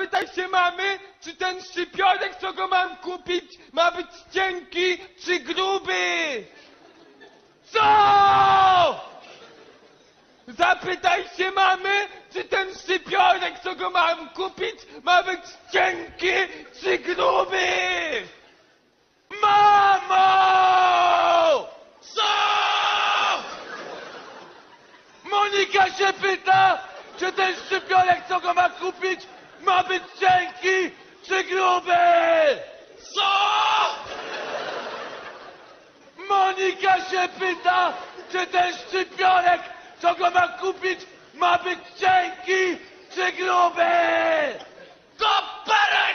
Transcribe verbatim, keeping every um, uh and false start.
Zapytaj się mamy, czy ten szczypiorek, co go mam kupić, ma być cienki czy gruby? Co? Zapytaj się mamy, czy ten szczypiorek, co go mam kupić, ma być cienki czy gruby? Mamo! Co? Monika się pyta, czy ten szczypiorek, co go ma kupić, ma być cienki czy gruby? Co? Monika się pyta, czy ten szczypiorek, co go ma kupić, ma być cienki czy gruby? Koperek!